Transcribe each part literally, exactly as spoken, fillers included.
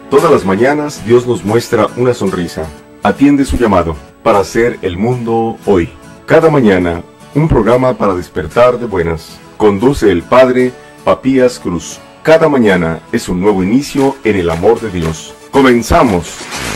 Todas las mañanas Dios nos muestra una sonrisa. Atiende su llamado para hacer el mundo hoy. Cada mañana, un programa para despertar de buenas. Conduce el Padre Papías Cruz. Cada mañana es un nuevo inicio en el amor de Dios. ¡Comenzamos!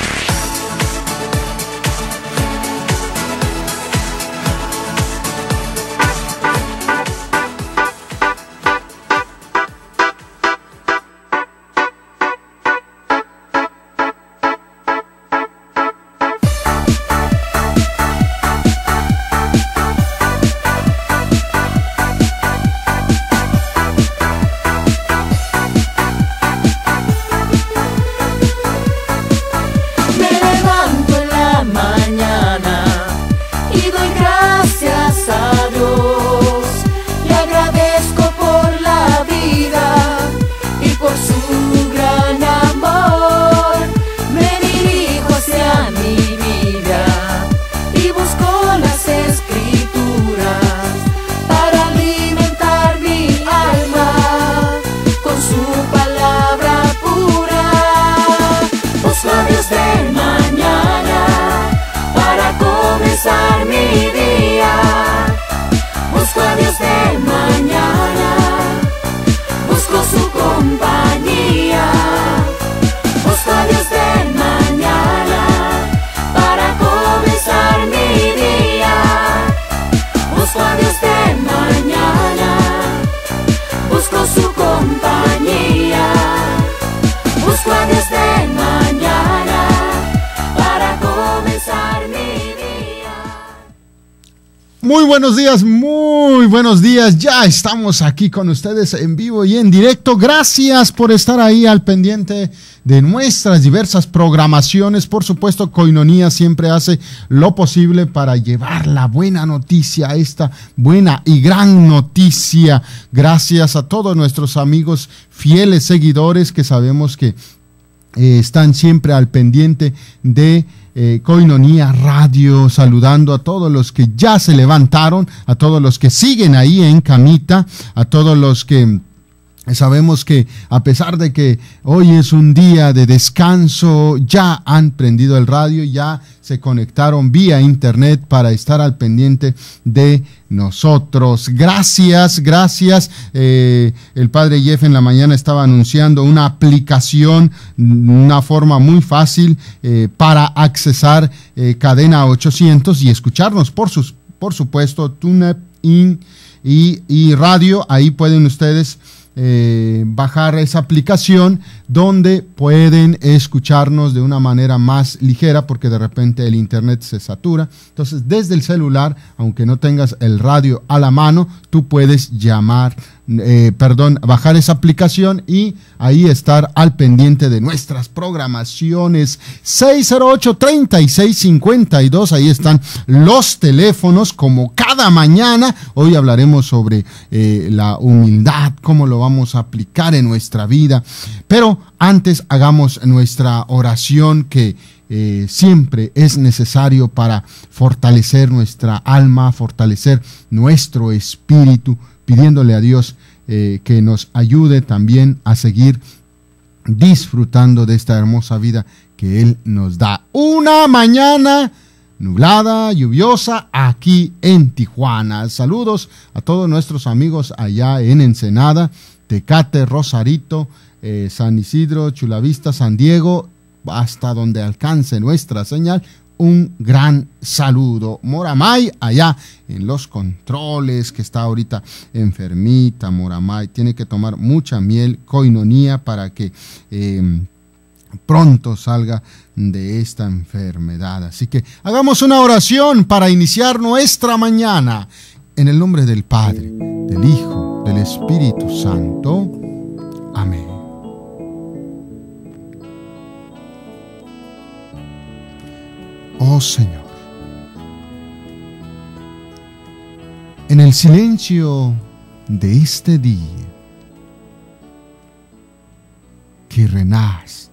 Muy buenos días, muy buenos días. Ya estamos aquí con ustedes en vivo y en directo. Gracias por estar ahí al pendiente de nuestras diversas programaciones. Por supuesto, Koinonia siempre hace lo posible para llevar la buena noticia, esta buena y gran noticia. Gracias a todos nuestros amigos fieles seguidores que sabemos que eh, están siempre al pendiente de Eh, Koinonia Radio, saludando a todos los que ya se levantaron, a todos los que siguen ahí en camita, a todos los que sabemos que a pesar de que hoy es un día de descanso, ya han prendido el radio, ya se conectaron vía internet para estar al pendiente de nosotros. Gracias, gracias. Eh, el padre Jeff en la mañana estaba anunciando una aplicación, una forma muy fácil eh, para accesar eh, Cadena ochocientos y escucarnos, por, sus, por supuesto, TuneIn y, y radio. Ahí pueden ustedes Eh, bajar esa aplicación donde pueden escucharnos de una manera más ligera porque de repente el internet se satura. Entonces desde el celular, aunque no tengas el radio a la mano, tú puedes llamar, eh, perdón, bajar esa aplicación y ahí estar al pendiente de nuestras programaciones. Seis cero ocho, treinta y seis cincuenta y dos, ahí están los teléfonos como cada mañana. Hoy hablaremos sobre eh, la humildad, cómo lo vamos a aplicar en nuestra vida, pero antes hagamos nuestra oración que eh, siempre es necesario para fortalecer nuestra alma, fortalecer nuestro espíritu, pidiéndole a Dios eh, que nos ayude también a seguir disfrutando de esta hermosa vida que Él nos da. Una mañana nublada, lluviosa, aquí en Tijuana. Saludos a todos nuestros amigos allá en Ensenada, Tecate, Rosarito, eh, San Isidro, Chulavista, San Diego, hasta donde alcance nuestra señal. Un gran saludo. Moramay, allá en los controles, que está ahorita enfermita. Moramay tiene que tomar mucha miel, Koinonia, para que eh, pronto salga de esta enfermedad. Así que hagamos una oración para iniciar nuestra mañana. En el nombre del Padre, del Hijo, del Espíritu Santo. Amén. Oh Señor, en el silencio de este día que renace,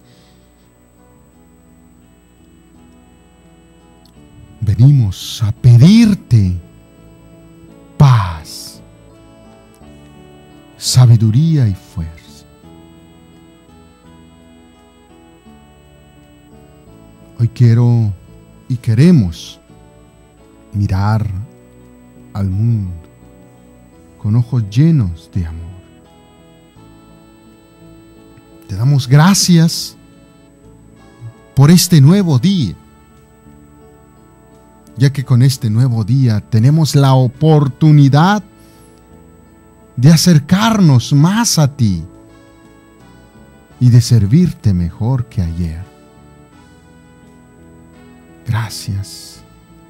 venimos a pedirte paz, sabiduría y fuerza. Hoy quiero y queremos mirar al mundo con ojos llenos de amor. Te damos gracias por este nuevo día, ya que con este nuevo día tenemos la oportunidad de acercarnos más a ti y de servirte mejor que ayer. Gracias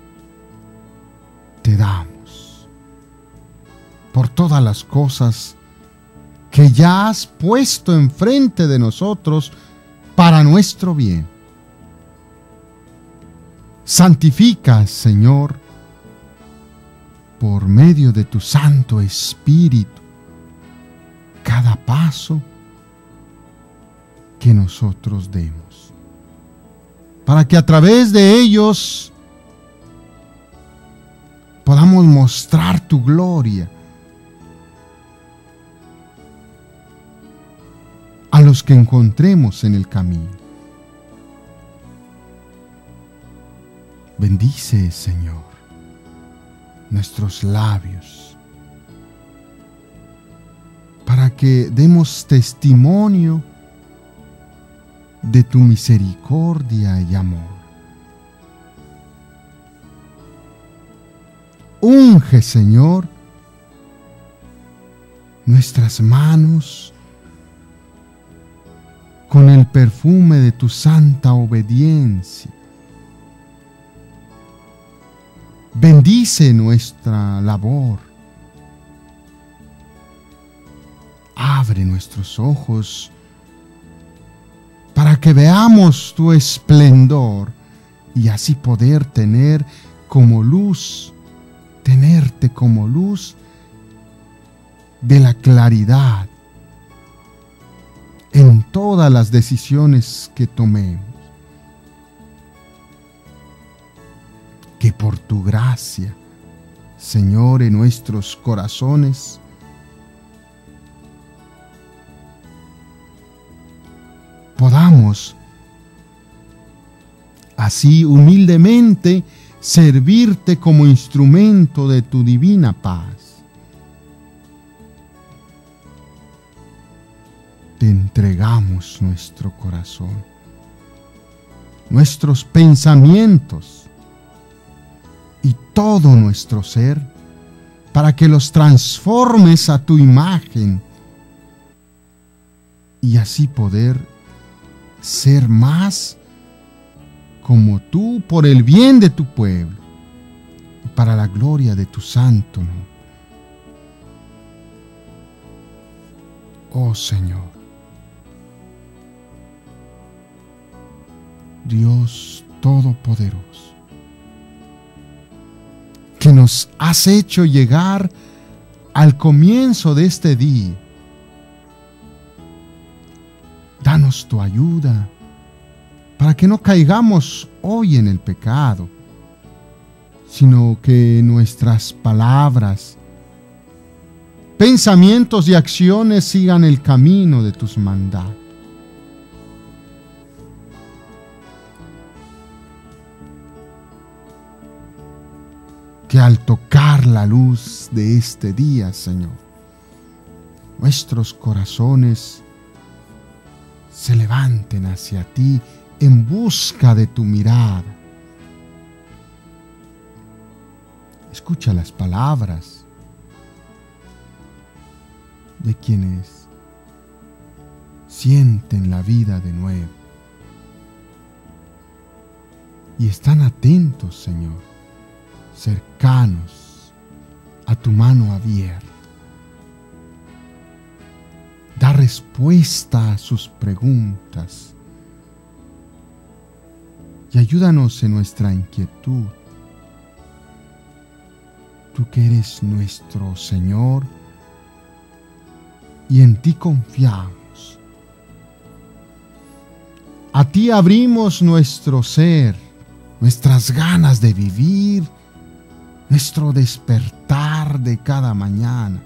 te damos por todas las cosas que ya has puesto enfrente de nosotros para nuestro bien. Santifica, Señor, por medio de tu Santo Espíritu, cada paso que nosotros demos, para que a través de ellos podamos mostrar tu gloria a los que encontremos en el camino. Bendice, Señor, nuestros labios, para que demos testimonio de tu misericordia y amor. Unge, Señor, nuestras manos con el perfume de tu santa obediencia. Bendice nuestra labor. Abre nuestros ojos para que veamos tu esplendor y así poder tener como luz, tenerte como luz de la claridad en todas las decisiones que tomemos. Que por tu gracia, Señor, en nuestros corazones podamos así humildemente servirte como instrumento de tu divina paz. Te entregamos nuestro corazón, nuestros pensamientos y todo nuestro ser, para que los transformes a tu imagen y así poder ser más como tú, por el bien de tu pueblo y para la gloria de tu santo nombre. Oh Señor, Dios Todopoderoso, que nos has hecho llegar al comienzo de este día, danos tu ayuda para que no caigamos hoy en el pecado, sino que nuestras palabras, pensamientos y acciones sigan el camino de tus mandatos. Que al tocar la luz de este día, Señor, nuestros corazones se levanten hacia ti en busca de tu mirada. Escucha las palabras de quienes sienten la vida de nuevo y están atentos, Señor, cercanos a tu mano abierta. Da respuesta a sus preguntas y ayúdanos en nuestra inquietud. Tú que eres nuestro Señor y en ti confiamos. A ti abrimos nuestro ser, nuestras ganas de vivir, nuestro despertar de cada mañana.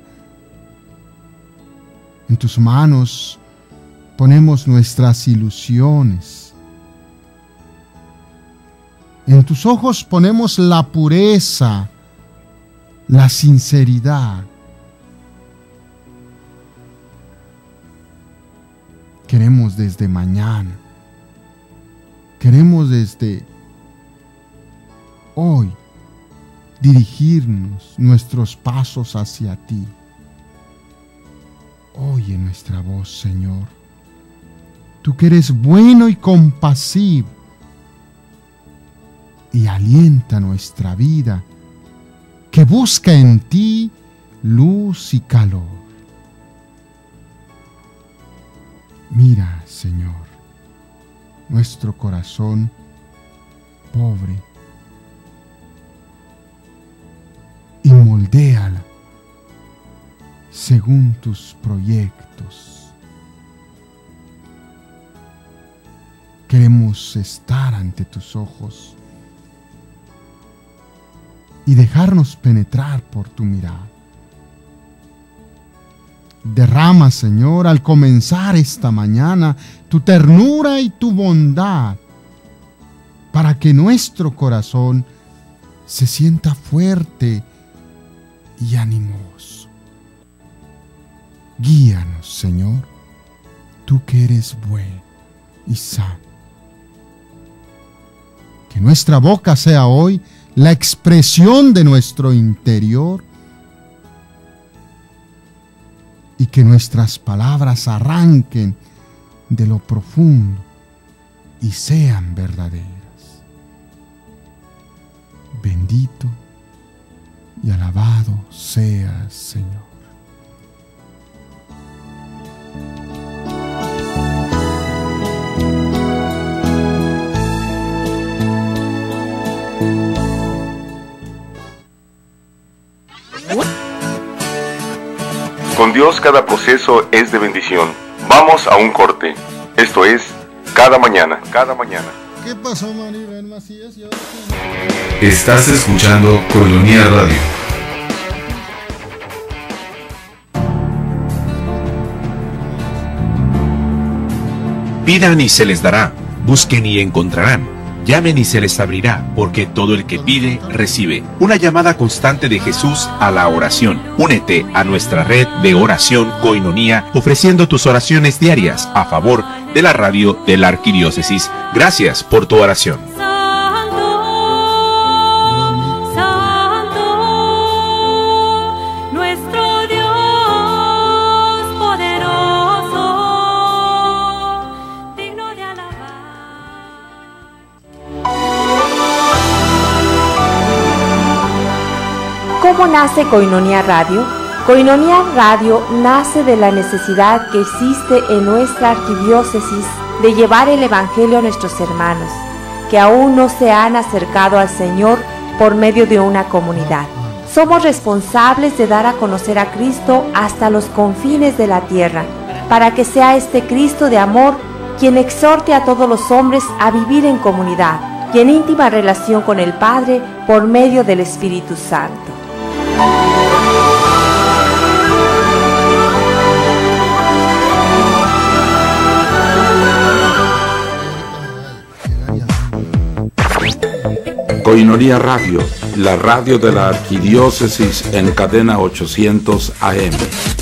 En tus manos ponemos nuestras ilusiones, En tus ojos ponemos la pureza, la sinceridad. Queremos desde mañana, queremos desde hoy dirigirnos nuestros pasos hacia ti. Oye nuestra voz, Señor. Tú que eres bueno y compasivo, y alienta nuestra vida, que busca en ti luz y calor. Mira, Señor, nuestro corazón pobre, y moldéala según tus proyectos. Queremos estar ante tus ojos y dejarnos penetrar por tu mirada. Derrama, Señor, al comenzar esta mañana tu ternura y tu bondad, para que nuestro corazón se sienta fuerte y animoso. Guíanos, Señor, tú que eres bueno y santo. Que nuestra boca sea hoy la expresión de nuestro interior, y que nuestras palabras arranquen de lo profundo y sean verdaderas. Bendito y alabado seas, Señor. Con Dios cada proceso es de bendición. Vamos a un corte. Esto es Cada Mañana, Cada Mañana. ¿Qué pasó, Maribel Macías? Yo... Estás escuchando Coinonía Radio. Pidan y se les dará, busquen y encontrarán. Llamen y se les abrirá, porque todo el que pide, recibe. Una llamada constante de Jesús a la oración. Únete a nuestra red de oración Coinonía, ofreciendo tus oraciones diarias a favor de la radio de la Arquidiócesis. Gracias por tu oración. ¿Cómo nace Coinonía Radio? Coinonía Radio nace de la necesidad que existe en nuestra arquidiócesis de llevar el Evangelio a nuestros hermanos, que aún no se han acercado al Señor por medio de una comunidad. Somos responsables de dar a conocer a Cristo hasta los confines de la tierra, para que sea este Cristo de amor quien exhorte a todos los hombres a vivir en comunidad y en íntima relación con el Padre por medio del Espíritu Santo. Coinonía Radio, la radio de la Arquidiócesis en cadena ochocientos A M.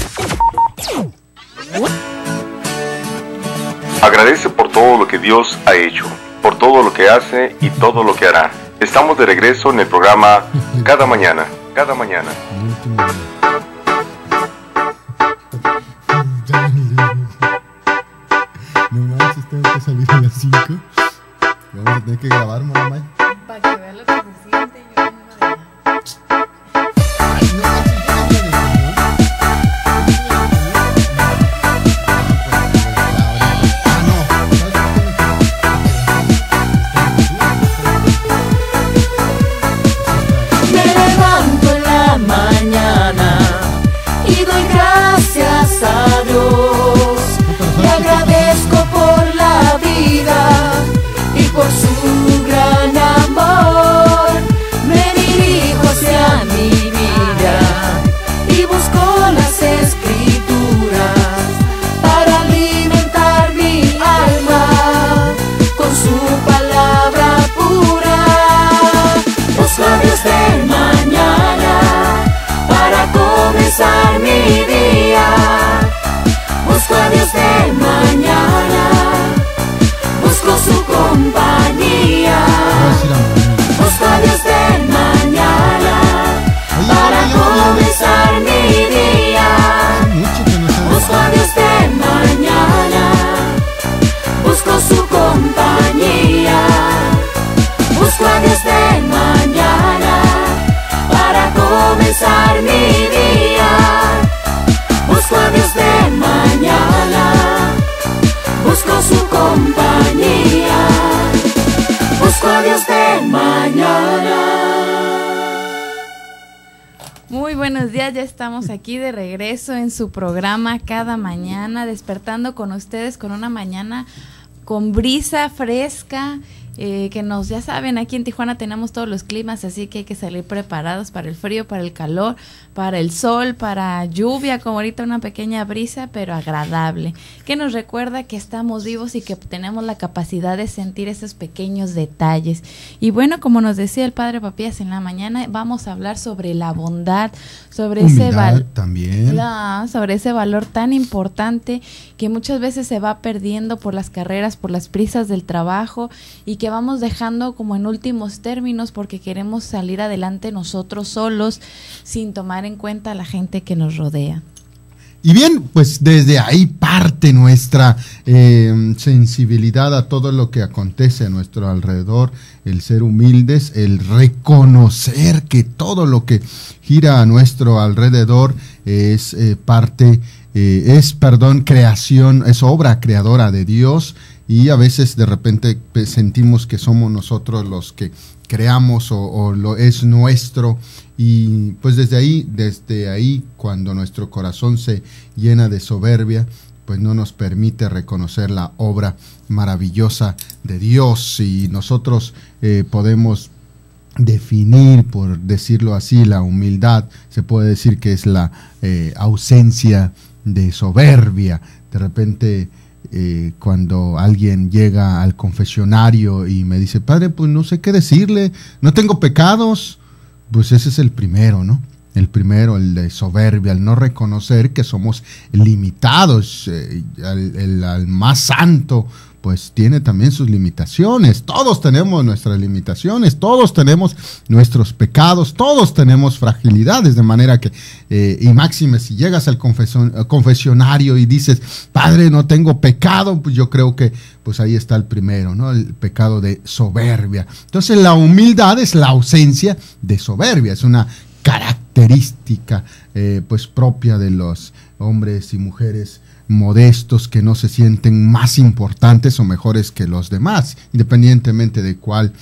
Agradece por todo lo que Dios ha hecho, por todo lo que hace y todo lo que hará. Estamos de regreso en el programa Cada Mañana, Cada Mañana. No manches, tengo que salir a las cinco. Vamos a tener que grabar, mamá. Para que vean lo que se siente, yo no me dejo. Ay, no manches, ah, no. Me levanto en la mañana y doy gracias a Dios. Le agradezco por la vida y por su gran amor. Me empezar mi día. Busco a Dios de mañana, busco su compañía. Busco a Dios de mañana. Muy buenos días, ya estamos aquí de regreso en su programa Cada Mañana, despertando con ustedes con una mañana con brisa fresca, eh, que nos, ya saben, aquí en Tijuana tenemos todos los climas, así que hay que salir preparados para el frío, para el calor, para el sol, para lluvia, como ahorita una pequeña brisa, pero agradable, que nos recuerda que estamos vivos y que tenemos la capacidad de sentir esos pequeños detalles. Y bueno, como nos decía el Padre Papías en la mañana, vamos a hablar sobre la bondad, sobre Humildad ese valor también. La, sobre ese valor tan importante que muchas veces se va perdiendo por las carreras, por las prisas del trabajo, y que vamos dejando como en últimos términos porque queremos salir adelante nosotros solos sin tomar en cuenta a la gente que nos rodea. Y bien, pues desde ahí parte nuestra eh, sensibilidad a todo lo que acontece a nuestro alrededor, el ser humildes, el reconocer que todo lo que gira a nuestro alrededor es eh, parte, eh, es, perdón, creación, es obra creadora de Dios, y a veces de repente pues, sentimos que somos nosotros los que creamos o, o lo es nuestro. Y pues desde ahí, desde ahí, cuando nuestro corazón se llena de soberbia, pues no nos permite reconocer la obra maravillosa de Dios. Y nosotros eh, podemos definir, por decirlo así, la humildad. Se puede decir que es la eh, ausencia de soberbia. De repente, eh, cuando alguien llega al confesionario y me dice, padre, pues no sé qué decirle, no tengo pecados. Pues ese es el primero, ¿no? El primero, el de soberbia, el no reconocer que somos limitados. Eh, el, el, el más santo, pues tiene también sus limitaciones. Todos tenemos nuestras limitaciones, todos tenemos nuestros pecados, todos tenemos fragilidades, de manera que, eh, y máxime, si llegas al confesion, confesionario y dices, padre, no tengo pecado, pues yo creo que pues ahí está el primero, ¿no? El pecado de soberbia. Entonces la humildad es la ausencia de soberbia, es una característica eh, pues propia de los hombres y mujeres modestos que no se sienten más importantes o mejores que los demás, independientemente de cuál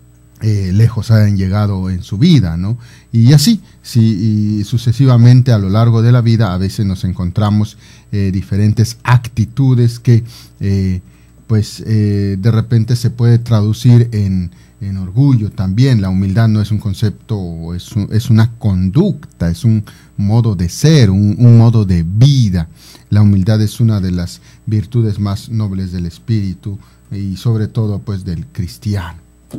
eh, lejos hayan llegado en su vida, ¿no? Y así, sí, y sucesivamente a lo largo de la vida, a veces nos encontramos eh, diferentes actitudes que eh, pues eh, de repente se puede traducir en, en orgullo también. La humildad no es un concepto, es, un, es una conducta, es un modo de ser, un, un modo de vida. La humildad es una de las virtudes más nobles del espíritu y sobre todo pues del cristiano.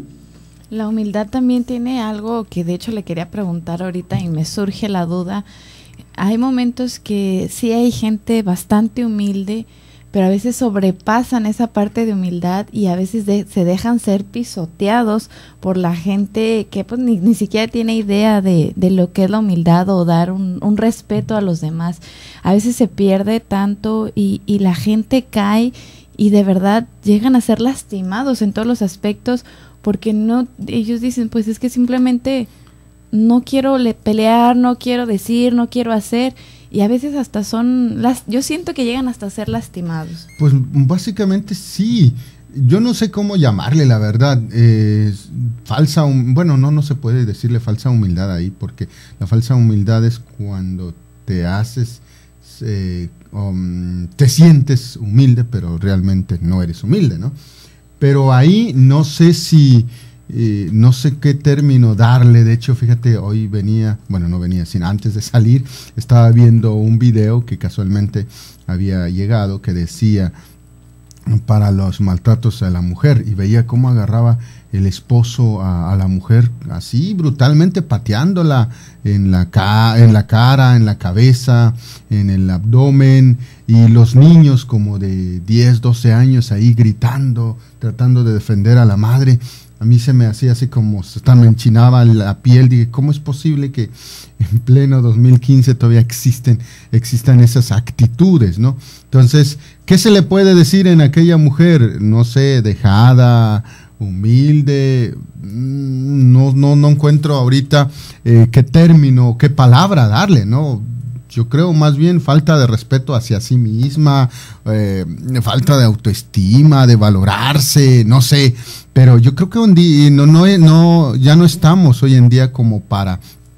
La humildad también tiene algo que de hecho le quería preguntar ahorita y me surge la duda. Hay momentos que sí hay gente bastante humilde, pero a veces sobrepasan esa parte de humildad y a veces de, se dejan ser pisoteados por la gente que pues ni, ni siquiera tiene idea de, de lo que es la humildad o dar un, un respeto a los demás. A veces se pierde tanto y, y la gente cae y de verdad llegan a ser lastimados en todos los aspectos porque no, ellos dicen, pues es que simplemente no quiero le pelear, no quiero decir, no quiero hacer. Y a veces hasta son, las, yo siento que llegan hasta ser lastimados. Pues básicamente sí. Yo no sé cómo llamarle, la verdad. Eh, falsa, bueno, no, no se puede decirle falsa humildad ahí, porque la falsa humildad es cuando te haces, eh, um, te sientes humilde, pero realmente no eres humilde, ¿no? Pero ahí no sé si... Eh, no sé qué término darle. De hecho, fíjate, hoy venía, bueno, no venía, sino antes de salir, estaba viendo un video que casualmente había llegado que decía para los maltratos a la mujer y veía cómo agarraba el esposo a, a la mujer así brutalmente pateándola en la, ca en la cara, en la cabeza, en el abdomen, y los niños como de diez, doce años ahí gritando, tratando de defender a la madre. A mí se me hacía así como, se me enchinaba la piel. Dije, ¿cómo es posible que en pleno dos mil quince todavía existen, existan esas actitudes, ¿no? Entonces, ¿qué se le puede decir en aquella mujer? No sé, dejada humilde, no, no, no encuentro ahorita eh, qué término, qué palabra darle, ¿no? Yo creo más bien falta de respeto hacia sí misma, eh, falta de autoestima, de valorarse, no sé, pero yo creo que un día, no, no, no, ya no estamos hoy en día como para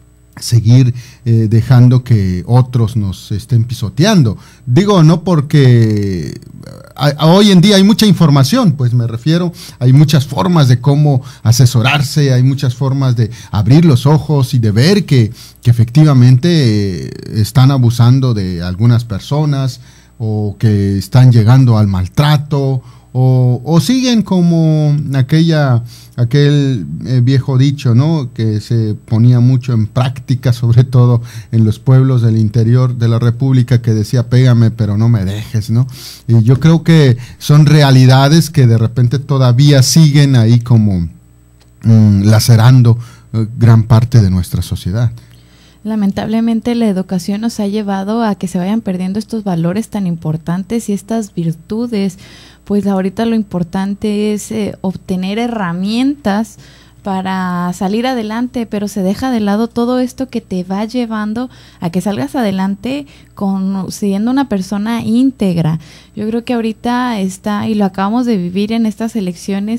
seguir eh, dejando que otros nos estén pisoteando. Digo, no porque a, a hoy en día hay mucha información, pues me refiero, hay muchas formas de cómo asesorarse, hay muchas formas de abrir los ojos y de ver que, que efectivamente eh, están abusando de algunas personas o que están llegando al maltrato o, o siguen como aquella aquel eh, viejo dicho, ¿no? Que se ponía mucho en práctica, sobre todo en los pueblos del interior de la República, que decía, pégame pero no me dejes, ¿no? Y yo creo que son realidades que de repente todavía siguen ahí como mmm, lacerando eh, gran parte de nuestra sociedad. Lamentablemente la educación nos ha llevado a que se vayan perdiendo estos valores tan importantes y estas virtudes. Pues ahorita lo importante es eh, obtener herramientas para salir adelante, pero se deja de lado todo esto que te va llevando a que salgas adelante con, siendo una persona íntegra. Yo creo que ahorita está, y lo acabamos de vivir en estas elecciones,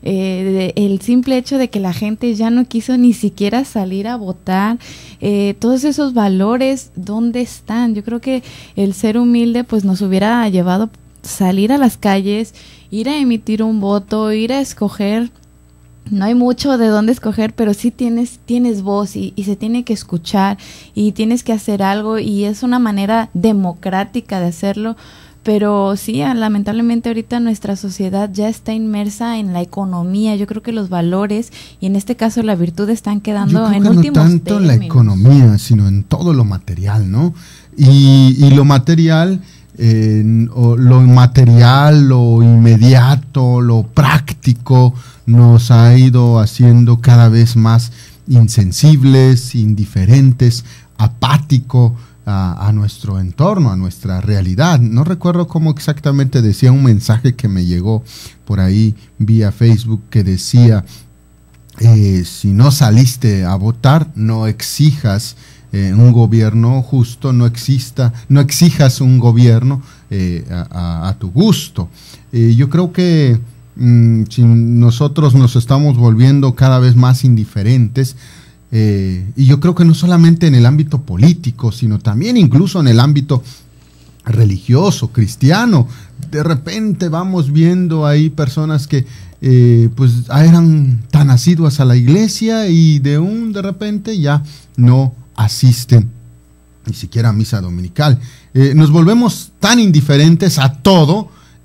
eh, de, el simple hecho de que la gente ya no quiso ni siquiera salir a votar, eh, todos esos valores, ¿dónde están? Yo creo que el ser humilde pues nos hubiera llevado salir a las calles, ir a emitir un voto, ir a escoger. No hay mucho de dónde escoger, pero sí tienes, tienes voz y, y se tiene que escuchar y tienes que hacer algo y es una manera democrática de hacerlo. Pero sí, lamentablemente ahorita nuestra sociedad ya está inmersa en la economía. Yo creo que los valores y en este caso la virtud están quedando en últimos términos. No tanto en la economía, sino en todo lo material, ¿no? Y, y lo material... Eh, lo material, lo inmediato, lo práctico nos ha ido haciendo cada vez más insensibles, indiferentes, apático a, a nuestro entorno, a nuestra realidad. No recuerdo cómo exactamente decía un mensaje que me llegó por ahí vía Facebook que decía, eh, si no saliste a votar, no exijas Eh, un gobierno justo, no exista, no exijas un gobierno eh, a, a, a tu gusto. Eh, yo creo que mm, si nosotros nos estamos volviendo cada vez más indiferentes, eh, y yo creo que no solamente en el ámbito político, sino también incluso en el ámbito religioso, cristiano, de repente vamos viendo ahí personas que eh, pues eran tan asiduas a la iglesia y de un de repente ya no asisten ni siquiera a misa dominical. Eh, nos volvemos tan indiferentes a todo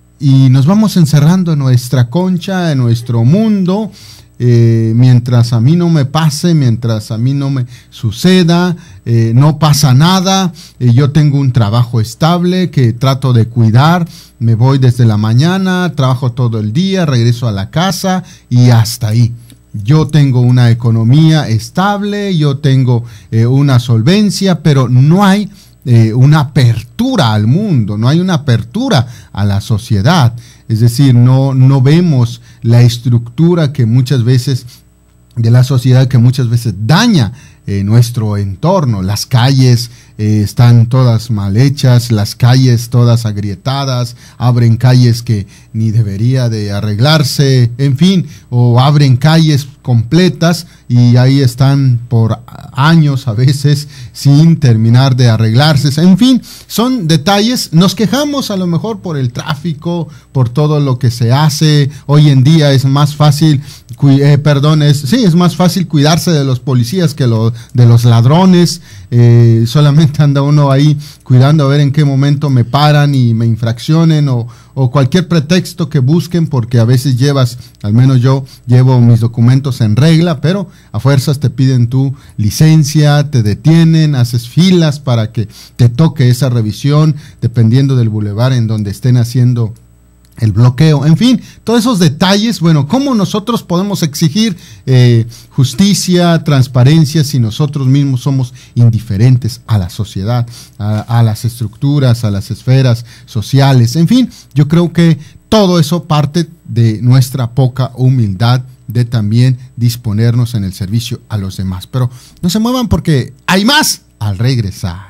y nos vamos encerrando en nuestra concha, en nuestro mundo, eh, mientras a mí no me pase, mientras a mí no me suceda, eh, no pasa nada, eh, yo tengo un trabajo estable que trato de cuidar, me voy desde la mañana, trabajo todo el día, regreso a la casa y hasta ahí. Yo tengo una economía estable, yo tengo eh, una solvencia, pero no hay eh, una apertura al mundo, no hay una apertura a la sociedad. Es decir, no, no vemos la estructura que muchas veces, de la sociedad que muchas veces daña eh, nuestro entorno. Las calles eh, están todas mal hechas, las calles todas agrietadas, abren calles que ni debería de arreglarse, en fin, o abren calles completas y ahí están por años a veces sin terminar de arreglarse. En fin, son detalles. Nos quejamos a lo mejor por el tráfico, por todo lo que se hace. Hoy en día es más fácil, eh, perdón, es, sí, es más fácil cuidarse de los policías que lo, de los ladrones. Eh, solamente anda uno ahí cuidando a ver en qué momento me paran y me infraccionen o, o cualquier pretexto que busquen, porque a veces llevas, al menos yo llevo mis documentos en regla, pero a fuerzas te piden tu licencia, te detienen, haces filas para que te toque esa revisión, dependiendo del bulevar en donde estén haciendo el bloqueo. En fin, todos esos detalles. Bueno, ¿cómo nosotros podemos exigir eh, justicia, transparencia, si nosotros mismos somos indiferentes a la sociedad, a, a las estructuras, a las esferas sociales? En fin, yo creo que todo eso parte de nuestra poca humildad de también disponernos en el servicio a los demás. Pero no se muevan porque hay más al regresar.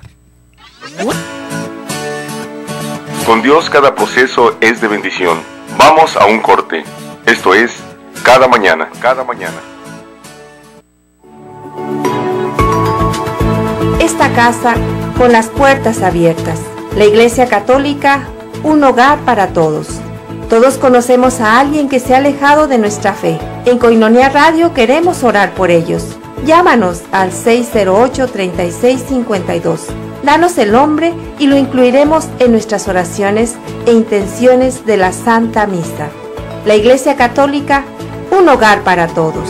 Con Dios cada proceso es de bendición. Vamos a un corte. Esto es Cada Mañana, Cada Mañana. Esta casa con las puertas abiertas. La Iglesia Católica, un hogar para todos. Todos conocemos a alguien que se ha alejado de nuestra fe. En Koinonia Radio queremos orar por ellos. Llámanos al seis cero ocho, treinta y seis, cincuenta y dos. Danos el nombre y lo incluiremos en nuestras oraciones e intenciones de la Santa Misa. La Iglesia Católica, un hogar para todos.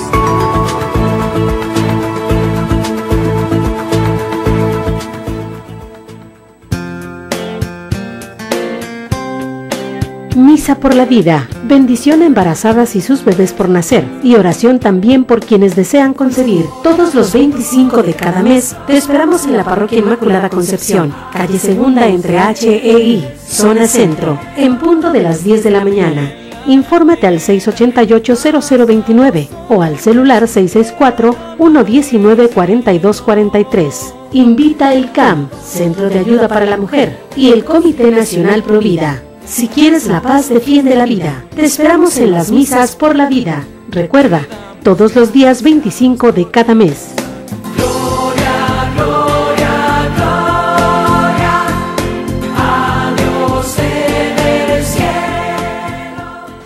Misa por la vida, bendición a embarazadas y sus bebés por nacer, y oración también por quienes desean concebir. Todos los veinticinco de cada mes te esperamos en la Parroquia Inmaculada Concepción, calle Segunda entre H e I, zona centro, en punto de las diez de la mañana. Infórmate al seis ocho ocho, cero cero dos nueve o al celular seis seis cuatro, uno uno nueve, cuatro dos cuatro tres. Invita el C A M, Centro de Ayuda para la Mujer, y el Comité Nacional Pro Vida. Si quieres la paz, defiende la vida. Te esperamos en las misas por la vida. Recuerda, todos los días veinticinco de cada mes. Gloria, gloria, gloria a Dios en el cielo.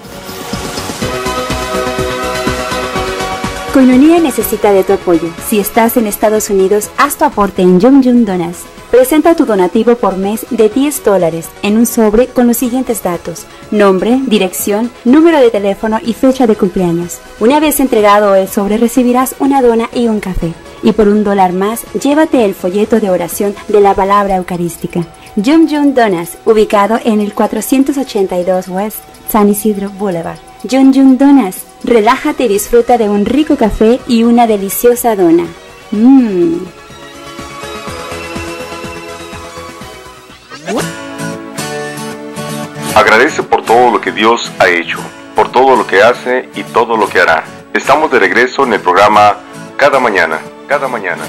Koinonia necesita de tu apoyo. Si estás en Estados Unidos, haz tu aporte en Yum Yum Donas. Presenta tu donativo por mes de diez dólares en un sobre con los siguientes datos: nombre, dirección, número de teléfono y fecha de cumpleaños. Una vez entregado el sobre recibirás una dona y un café. Y por un dólar más, llévate el folleto de oración de la palabra eucarística. Yum Yum Donas, ubicado en el cuatrocientos ochenta y dos West San Isidro Boulevard. Yum Yum Donas, relájate y disfruta de un rico café y una deliciosa dona. Mmm. Agradece por todo lo que Dios ha hecho, por todo lo que hace y todo lo que hará. Estamos de regreso en el programa Cada Mañana, Cada Mañana.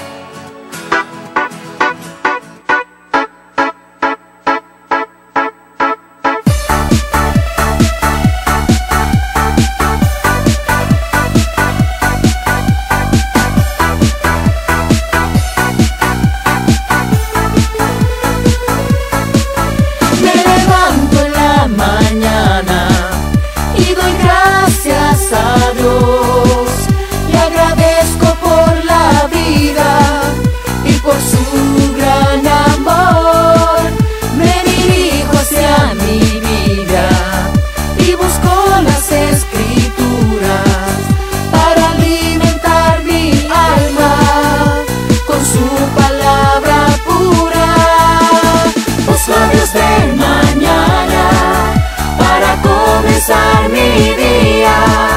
Mi día,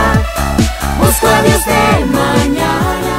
busco a Dios del mañana.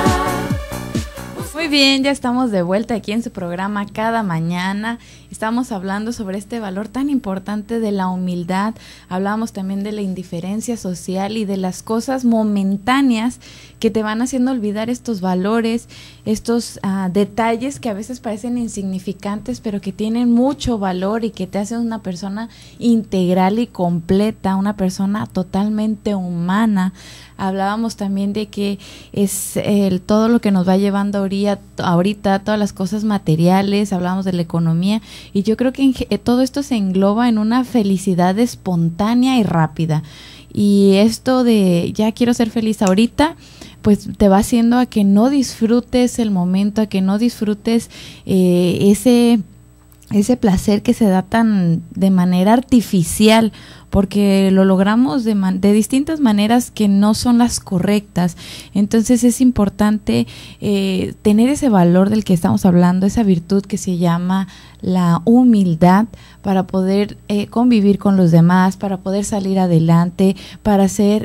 Muy bien, ya estamos de vuelta aquí en su programa Cada Mañana. Estamos hablando sobre este valor tan importante de la humildad. Hablamos también de la indiferencia social y de las cosas momentáneas que te van haciendo olvidar estos valores, estos uh, detalles que a veces parecen insignificantes, pero que tienen mucho valor y que te hacen una persona integral y completa, una persona totalmente humana. Hablábamos también de que es el, todo lo que nos va llevando ahorita, ahorita, todas las cosas materiales, hablábamos de la economía, y yo creo que en, eh, todo esto se engloba en una felicidad espontánea y rápida. Y esto de ya quiero ser feliz ahorita, pues te va haciendo a que no disfrutes el momento, a que no disfrutes eh, ese, ese placer que se da tan de manera artificial, porque lo logramos de, man- de distintas maneras que no son las correctas. Entonces es importante eh, tener ese valor del que estamos hablando, esa virtud que se llama la humildad, para poder eh, convivir con los demás, para poder salir adelante, para ser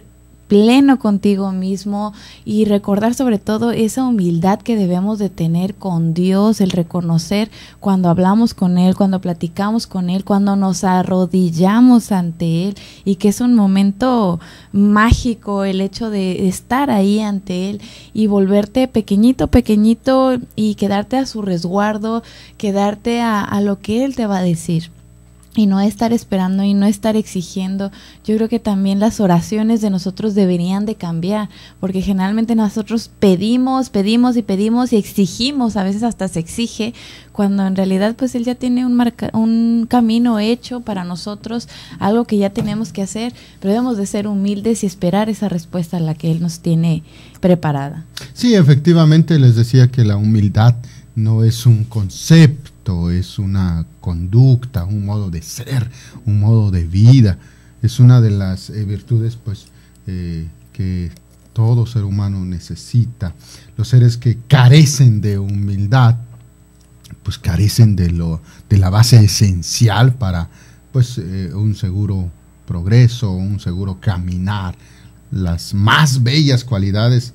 pleno contigo mismo y recordar sobre todo esa humildad que debemos de tener con Dios, el reconocer cuando hablamos con Él, cuando platicamos con Él, cuando nos arrodillamos ante Él, y que es un momento mágico el hecho de estar ahí ante Él y volverte pequeñito, pequeñito y quedarte a su resguardo, quedarte a, a lo que Él te va a decir. Y no estar esperando y no estar exigiendo. Yo creo que también las oraciones de nosotros deberían de cambiar, porque generalmente nosotros pedimos, pedimos y pedimos y exigimos, a veces hasta se exige, cuando en realidad pues Él ya tiene un, marca, un camino hecho para nosotros, algo que ya tenemos que hacer, pero debemos de ser humildes y esperar esa respuesta a la que Él nos tiene preparada. Sí, efectivamente les decía que la humildad no es un concepto, es una conducta, un modo de ser, un modo de vida. Es una de las eh, virtudes pues eh, que todo ser humano necesita. Los seres que carecen de humildad pues carecen de lo de la base esencial para pues eh, un seguro progreso, un seguro caminar. Las más bellas cualidades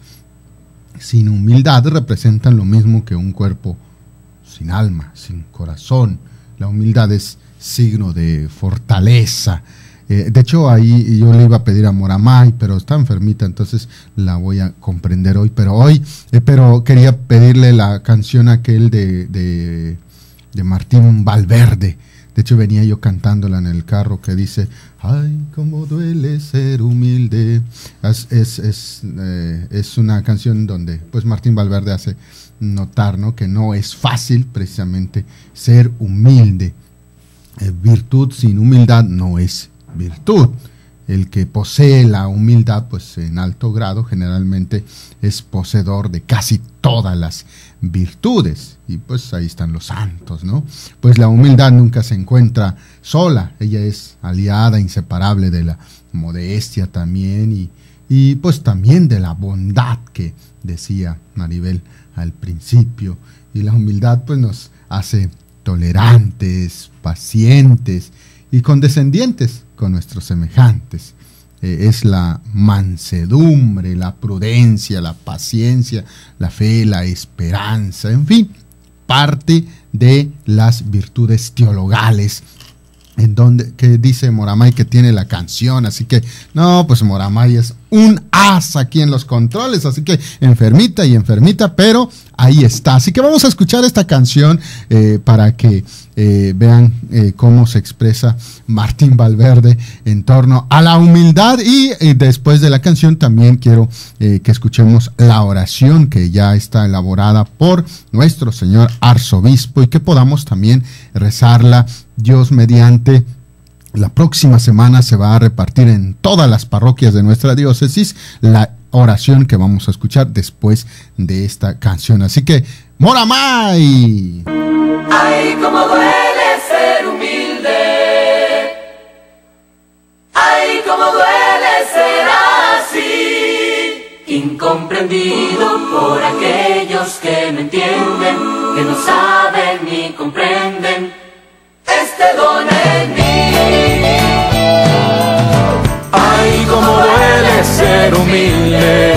sin humildad representan lo mismo que un cuerpo sin alma, sin corazón. La humildad es signo de fortaleza. Eh, de hecho, ahí yo le iba a pedir a Moramay, pero está enfermita, entonces la voy a comprender hoy. Pero hoy, eh, pero quería pedirle la canción aquel de, de, de Martín Valverde. De hecho, venía yo cantándola en el carro, que dice: ay, cómo duele ser humilde. Es, es, es, eh, es una canción donde pues Martín Valverde hace notar, ¿no?, que no es fácil precisamente ser humilde. Eh, virtud sin humildad no es virtud. El que posee la humildad pues en alto grado generalmente es poseedor de casi todas las virtudes, y pues ahí están los santos, ¿no? Pues la humildad nunca se encuentra sola, ella es aliada inseparable de la modestia también, y, y pues también de la bondad que decía Maribel al principio. Y la humildad pues nos hace tolerantes, pacientes y condescendientes con nuestros semejantes. Eh, es la mansedumbre, la prudencia, la paciencia, la fe, la esperanza, en fin, parte de las virtudes teologales, en donde, que dice Moramay que tiene la canción. Así que no, pues Moramay es un as aquí en los controles, así que enfermita y enfermita, pero ahí está. Así que vamos a escuchar esta canción eh, para que eh, vean eh, cómo se expresa Martín Valverde en torno a la humildad. Y eh, después de la canción también quiero eh, que escuchemos la oración que ya está elaborada por nuestro señor arzobispo, y que podamos también rezarla. Dios mediante, la próxima semana se va a repartir en todas las parroquias de nuestra diócesis la oración que vamos a escuchar después de esta canción. Así que, ¡Moramay! Ay, cómo duele ser humilde. Ay, cómo duele ser así, incomprendido por aquellos que no entienden, que no saben ni comprenden este don en mí. Ay, cómo duele ser humilde.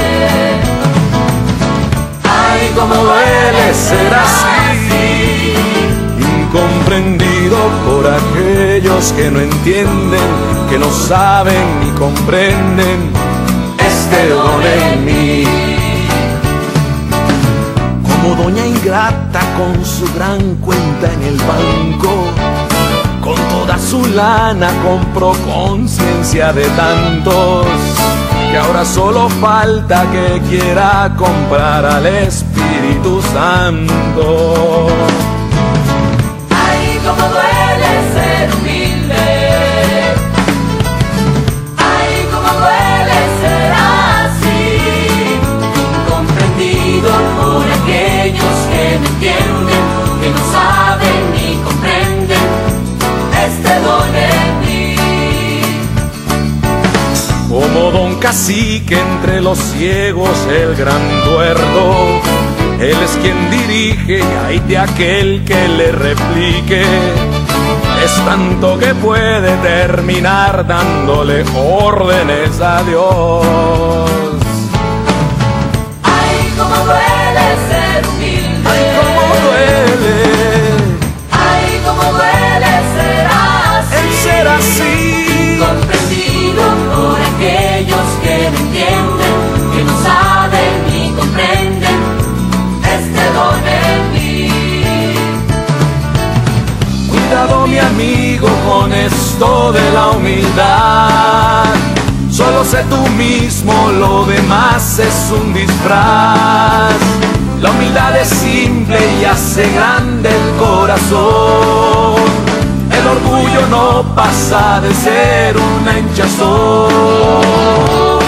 Ay, cómo duele ser así, incomprendido por aquellos que no entienden, que no saben ni comprenden este don en mí. Como doña ingrata con su gran cuenta en el banco, con toda su lana compró conciencia de tantos, que ahora solo falta que quiera comprar al Espíritu Santo. Ay, cómo duele ser humilde. Ay, cómo duele ser así, incomprendido por aquellos que no entienden, que no saben ni comprenden este don en mí. Como don Cacique entre los ciegos el gran tuerto, él es quien dirige y hay de aquel que le replique. Es tanto que puede terminar dándole órdenes a Dios. Ay, cómo duele ser humilde. Ay, cómo duele. Ay, cómo duele ser así. El ser así. Incomprendido por aquellos que no entienden, que no saben ni comprenden este don en mí. Cuidado, mi amigo, con esto de la humildad. Solo sé tú mismo, lo demás es un disfraz. La humildad es simple y hace grande el corazón. El orgullo no pasa de ser una hinchazón.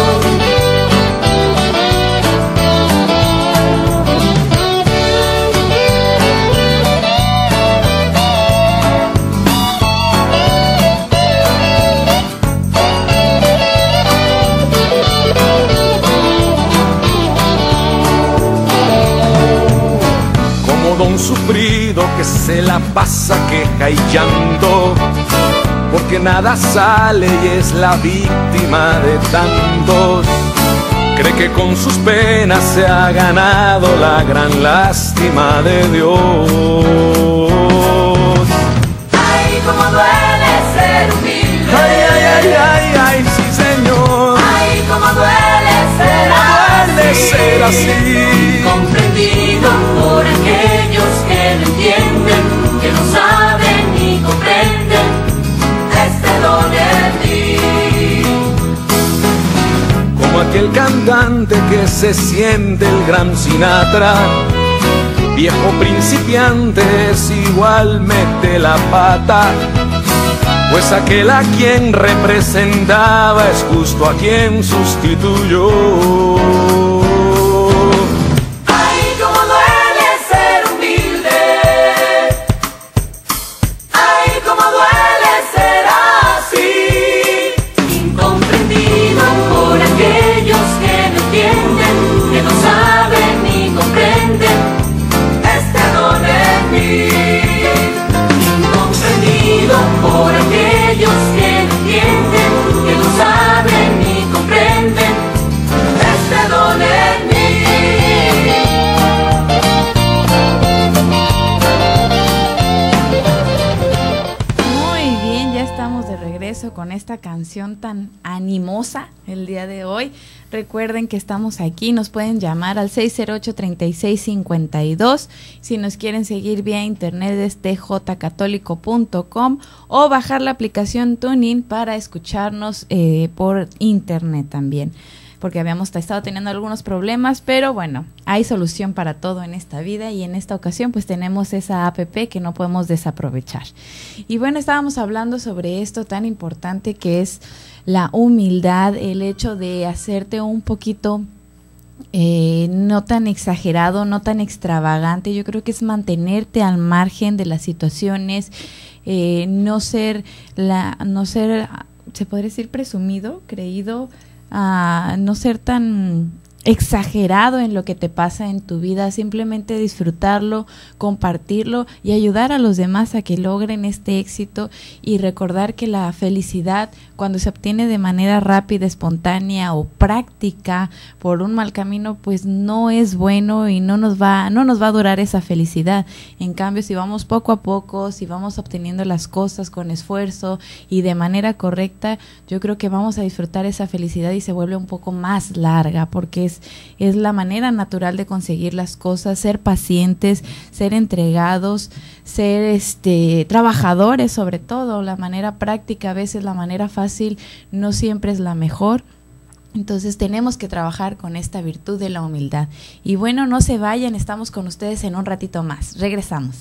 Don sufrido que se la pasa queja y llanto, porque nada sale y es la víctima de tantos. Cree que con sus penas se ha ganado la gran lástima de Dios. Ay, cómo duele ser humilde. Ay, ay, ay, ay, ay, sí, señor. Ay, cómo duele ser ¿Cómo así. duele ser así? Comprendido por aquellos que no entienden, que no saben ni comprenden este don en mí. Como aquel cantante que se siente el gran Sinatra, viejo principiante es igual mete la pata, pues aquel a quien representaba es justo a quien sustituyó. Por aquellos que no entienden, que no saben ni comprenden este don en mí. Muy bien, ya estamos de regreso con esta canción tan animosa el día de hoy. Recuerden que estamos aquí, nos pueden llamar al seis cero ocho, treinta y seis cincuenta y dos. Si nos quieren seguir vía internet es t j católico punto com o bajar la aplicación TuneIn para escucharnos eh, por internet también, porque habíamos estado teniendo algunos problemas, pero bueno, hay solución para todo en esta vida y en esta ocasión pues tenemos esa app que no podemos desaprovechar. Y bueno, estábamos hablando sobre esto tan importante que es la humildad, el hecho de hacerte un poquito eh, no tan exagerado, no tan extravagante. Yo creo que es mantenerte al margen de las situaciones, eh, no ser, la, no ser, se podría decir presumido, creído, a no ser tan exagerado en lo que te pasa en tu vida, simplemente disfrutarlo, compartirlo y ayudar a los demás a que logren este éxito, y recordar que la felicidad, cuando se obtiene de manera rápida, espontánea o práctica por un mal camino, pues no es bueno y no nos va, no nos va a durar esa felicidad. En cambio, si vamos poco a poco, si vamos obteniendo las cosas con esfuerzo y de manera correcta, yo creo que vamos a disfrutar esa felicidad y se vuelve un poco más larga, porque es es la manera natural de conseguir las cosas, ser pacientes, ser entregados, ser este trabajadores sobre todo. La manera práctica, a veces la manera fácil no siempre es la mejor. Entonces tenemos que trabajar con esta virtud de la humildad. Y bueno, no se vayan, estamos con ustedes en un ratito más. Regresamos.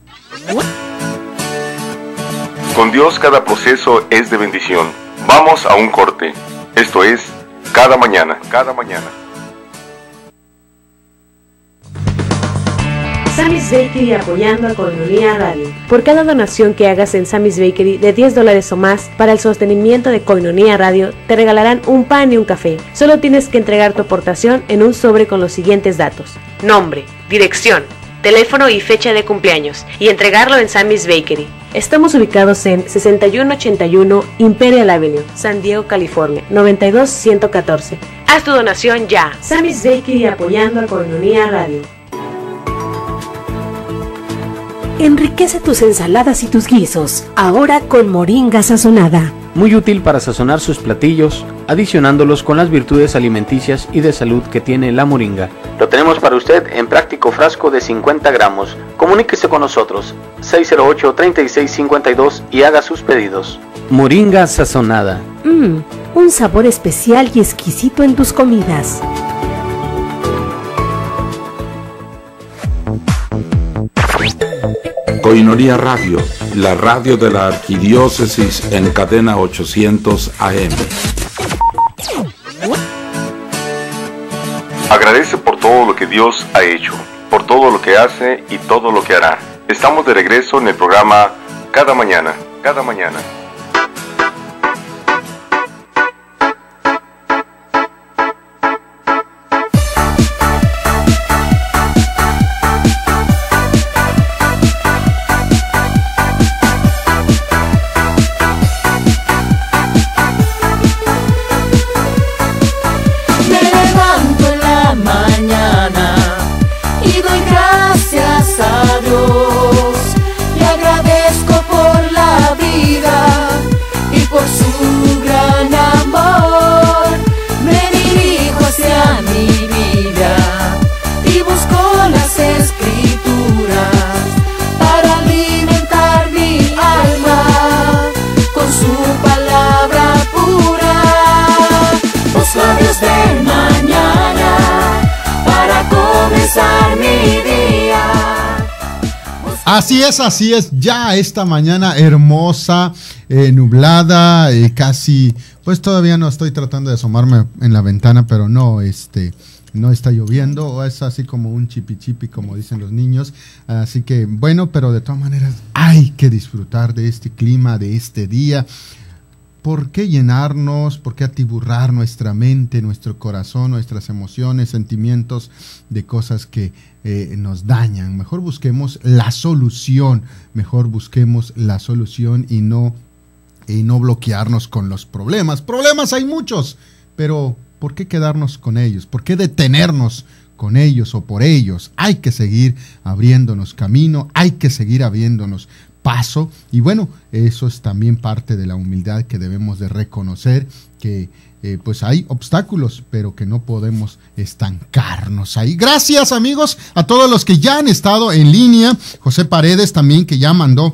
Con Dios cada proceso es de bendición. Vamos a un corte. Esto es Cada Mañana, Cada Mañana. Sammy's Bakery apoyando a Koinonia Radio. Por cada donación que hagas en Sammy's Bakery de diez dólares o más para el sostenimiento de Koinonia Radio, te regalarán un pan y un café. Solo tienes que entregar tu aportación en un sobre con los siguientes datos: nombre, dirección, teléfono y fecha de cumpleaños, y entregarlo en Sammy's Bakery. Estamos ubicados en sesenta y uno ochenta y uno Imperial Avenue, San Diego, California, noventa y dos ciento catorce. Haz tu donación ya. Sammy's Bakery, apoyando a Koinonia Radio. Enriquece tus ensaladas y tus guisos, ahora con moringa sazonada. Muy útil para sazonar sus platillos, adicionándolos con las virtudes alimenticias y de salud que tiene la moringa. Lo tenemos para usted en práctico frasco de cincuenta gramos. Comuníquese con nosotros, seis cero ocho, treinta y seis cincuenta y dos, y haga sus pedidos. Moringa sazonada. Mmm, un sabor especial y exquisito en tus comidas. Koinonia Radio, la radio de la Arquidiócesis en cadena ochocientos A M. Agradece por todo lo que Dios ha hecho, por todo lo que hace y todo lo que hará. Estamos de regreso en el programa Cada Mañana, Cada Mañana. Así es, así es, ya esta mañana hermosa, eh, nublada, eh, casi, pues todavía no estoy tratando de asomarme en la ventana, pero no, este, no está lloviendo, o es así como un chipi chipi, como dicen los niños, así que bueno, pero de todas maneras hay que disfrutar de este clima, de este día. ¿Por qué llenarnos, por qué atiburrar nuestra mente, nuestro corazón, nuestras emociones, sentimientos de cosas que eh, nos dañan? Mejor busquemos la solución, mejor busquemos la solución y no, y no bloquearnos con los problemas. Problemas hay muchos, pero ¿por qué quedarnos con ellos? ¿Por qué detenernos con ellos o por ellos? Hay que seguir abriéndonos camino, hay que seguir abriéndonos paso, y bueno, eso es también parte de la humildad que debemos de reconocer, que eh, pues hay obstáculos, pero que no podemos estancarnos ahí. Gracias, amigos, a todos los que ya han estado en línea. José Paredes también, que ya mandó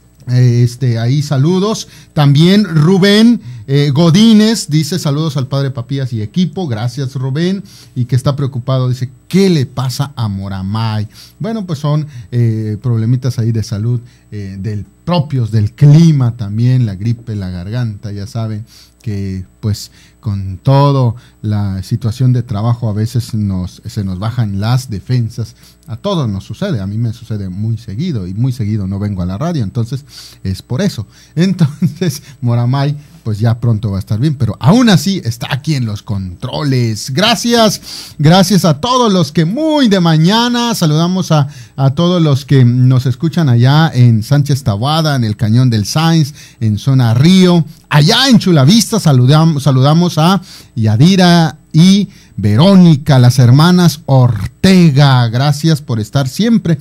eh, este ahí saludos. También Rubén eh, Godínez dice saludos al padre Papías y equipo. Gracias, Rubén, y que está preocupado, dice, ¿qué le pasa a Moramay? Bueno, pues son eh, problemitas ahí de salud, eh, del propios del clima también, la gripe, la garganta, ya saben que pues con toda la situación de trabajo a veces nos, se nos bajan las defensas. A todos nos sucede, a mí me sucede muy seguido, y muy seguido no vengo a la radio, entonces es por eso. Entonces Moramay pues ya pronto va a estar bien, pero aún así está aquí en los controles. Gracias, gracias a todos los que muy de mañana, saludamos a, a todos los que nos escuchan allá en Sánchez Taboada, en el Cañón del Sainz, en Zona Río, allá en Chulavista, saludamos, saludamos a Yadira y Verónica, las hermanas Ortega. Gracias por estar siempre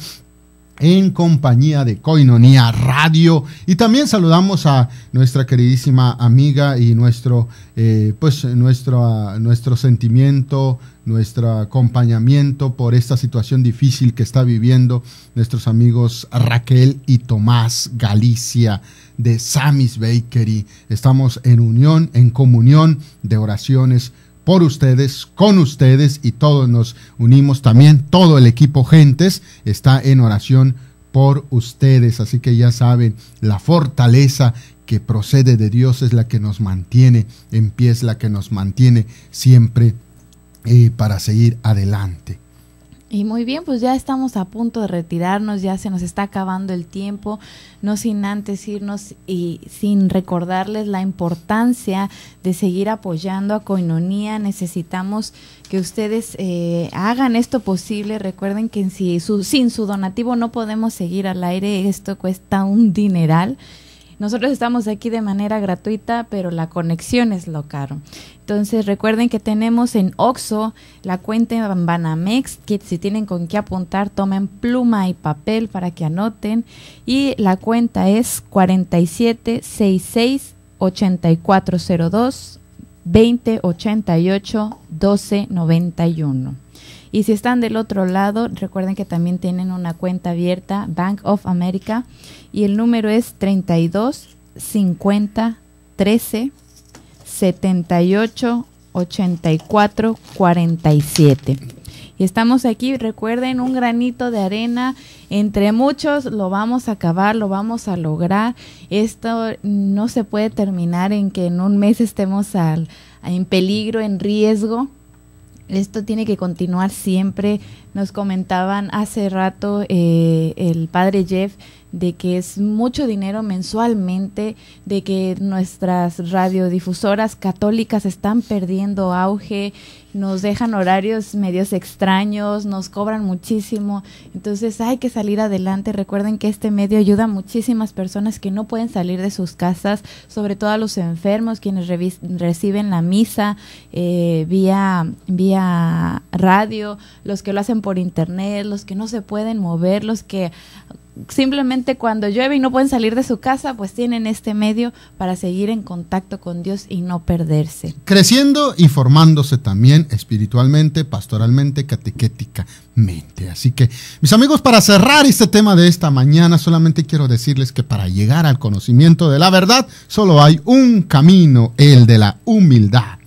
en compañía de Koinonia Radio, y también saludamos a nuestra queridísima amiga y nuestro eh, pues nuestro, nuestro sentimiento, nuestro acompañamiento por esta situación difícil que está viviendo nuestros amigos Raquel y Tomás Galicia de Sammy's Bakery. Estamos en unión, en comunión de oraciones por ustedes, con ustedes, y todos nos unimos también, todo el equipo Gentes está en oración por ustedes, así que ya saben, la fortaleza que procede de Dios es la que nos mantiene en pie, es la que nos mantiene siempre eh, para seguir adelante. Y muy bien, pues ya estamos a punto de retirarnos, ya se nos está acabando el tiempo, no sin antes irnos y sin recordarles la importancia de seguir apoyando a Koinonia. Necesitamos que ustedes eh, hagan esto posible. Recuerden que si su, sin su donativo no podemos seguir al aire, esto cuesta un dineral. Nosotros estamos aquí de manera gratuita, pero la conexión es lo caro. Entonces recuerden que tenemos en Oxxo la cuenta en Banamex, que si tienen con qué apuntar, tomen pluma y papel para que anoten. Y la cuenta es cuarenta y siete sesenta y seis ochenta y cuatro cero dos veinte ochenta y ocho doce noventa y uno. Y si están del otro lado, recuerden que también tienen una cuenta abierta, Bank of America, y el número es treinta y dos cincuenta trece setenta y ocho ochenta y cuatro cuarenta y siete. Y estamos aquí, recuerden, un granito de arena, entre muchos lo vamos a acabar, lo vamos a lograr. Esto no se puede terminar en que en un mes estemos al, en peligro, en riesgo. Esto tiene que continuar siempre. Nos comentaban hace rato eh, el padre Jeff de que es mucho dinero mensualmente, de que nuestras radiodifusoras católicas están perdiendo auge, nos dejan horarios medios extraños, nos cobran muchísimo. Entonces hay que salir adelante. Recuerden que este medio ayuda a muchísimas personas que no pueden salir de sus casas, sobre todo a los enfermos, quienes reciben la misa eh, vía, vía radio, los que lo hacen por internet, los que no se pueden mover, los que simplemente cuando llueve y no pueden salir de su casa, pues tienen este medio para seguir en contacto con Dios y no perderse. Creciendo y formándose también espiritualmente, pastoralmente, catequéticamente. Así que, mis amigos, para cerrar este tema de esta mañana, solamente quiero decirles que para llegar al conocimiento de la verdad, solo hay un camino, el de la humildad.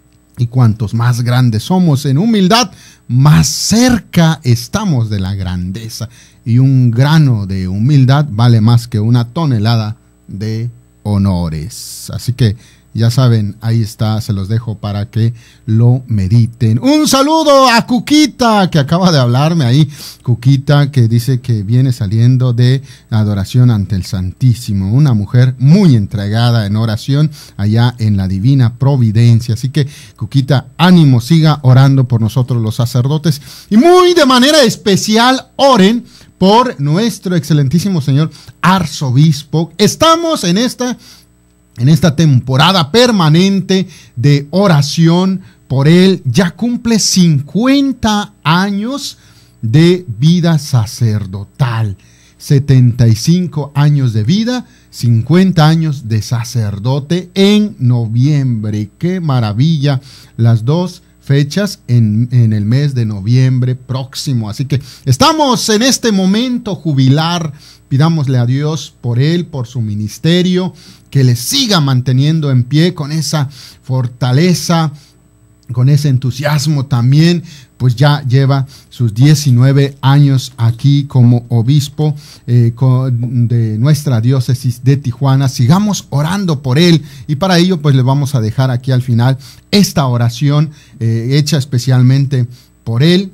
Y cuantos más grandes somos en humildad, más cerca estamos de la grandeza. Y un grano de humildad vale más que una tonelada de honores. Así que ya saben, ahí está, se los dejo para que lo mediten. Un saludo a Cuquita, que acaba de hablarme ahí. Cuquita, que dice que viene saliendo de adoración ante el Santísimo. Una mujer muy entregada en oración allá en la Divina Providencia. Así que, Cuquita, ánimo, siga orando por nosotros los sacerdotes. Y muy de manera especial, oren por nuestro excelentísimo señor arzobispo. Estamos en esta, en esta temporada permanente de oración por él. Ya cumple cincuenta años de vida sacerdotal, setenta y cinco años de vida, cincuenta años de sacerdote en noviembre. ¡Qué maravilla! Las dos fechas en, en el mes de noviembre próximo. Así que estamos en este momento jubilar. Pidámosle a Dios por él, por su ministerio, que le siga manteniendo en pie con esa fortaleza, con ese entusiasmo también. Pues ya lleva sus diecinueve años aquí como obispo eh, con, de nuestra diócesis de Tijuana. Sigamos orando por él, y para ello pues le vamos a dejar aquí al final esta oración eh, hecha especialmente por él.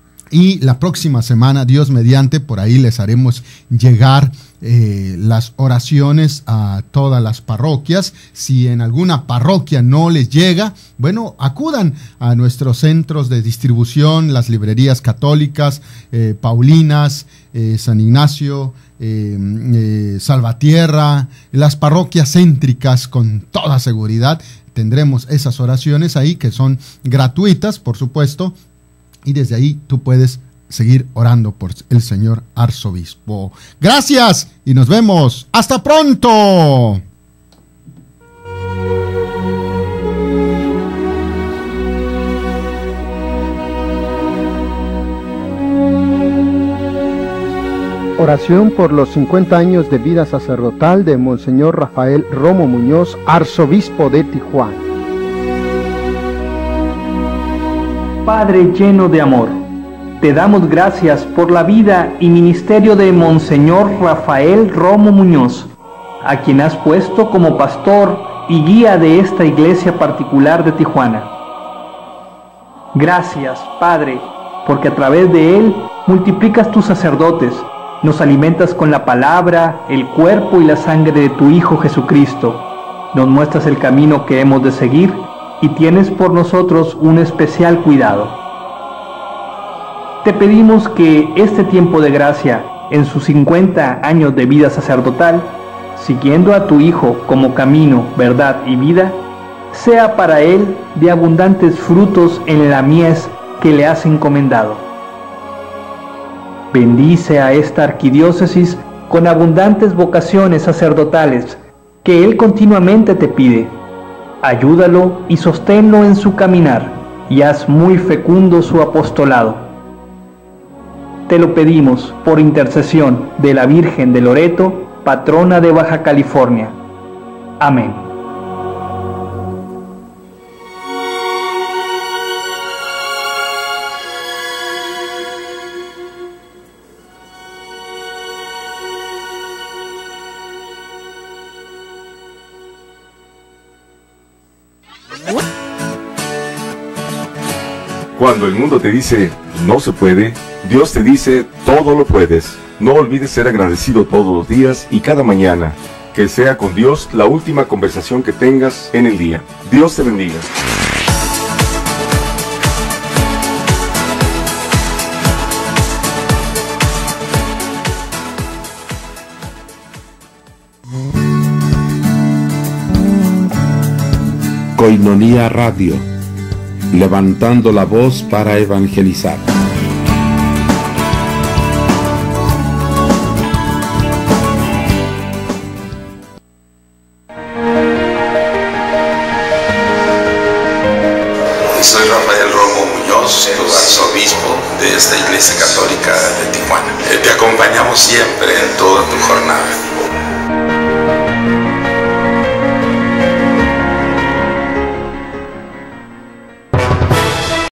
Y la próxima semana, Dios mediante, por ahí les haremos llegar eh, las oraciones a todas las parroquias. Si en alguna parroquia no les llega, bueno, acudan a nuestros centros de distribución, las librerías católicas, eh, Paulinas, eh, San Ignacio, eh, eh, Salvatierra, las parroquias céntricas. Con toda seguridad tendremos esas oraciones ahí, que son gratuitas, por supuesto. Y desde ahí tú puedes seguir orando por el señor arzobispo. Gracias y nos vemos. ¡Hasta pronto! Oración por los cincuenta años de vida sacerdotal de Monseñor Rafael Romo Muñoz, arzobispo de Tijuana. Padre lleno de amor, te damos gracias por la vida y ministerio de Monseñor Rafael Romo Muñoz, a quien has puesto como pastor y guía de esta iglesia particular de Tijuana. Gracias, Padre, porque a través de él multiplicas tus sacerdotes, nos alimentas con la palabra, el cuerpo y la sangre de tu Hijo Jesucristo, nos muestras el camino que hemos de seguir y tienes por nosotros un especial cuidado. Te pedimos que este tiempo de gracia, en sus cincuenta años de vida sacerdotal, siguiendo a tu Hijo como camino, verdad y vida, sea para él de abundantes frutos en la mies que le has encomendado. Bendice a esta arquidiócesis con abundantes vocaciones sacerdotales que él continuamente te pide. Ayúdalo y sosténlo en su caminar y haz muy fecundo su apostolado. Te lo pedimos por intercesión de la Virgen de Loreto, patrona de Baja California. Amén. Cuando el mundo te dice no se puede, Dios te dice todo lo puedes. No olvides ser agradecido todos los días y cada mañana. Que sea con Dios la última conversación que tengas en el día. Dios te bendiga. Koinonia Radio, levantando la voz para evangelizar. Soy Rafael Romo Muñoz, tu arzobispo de esta Iglesia Católica de Tijuana. Te acompañamos siempre en toda tu jornada.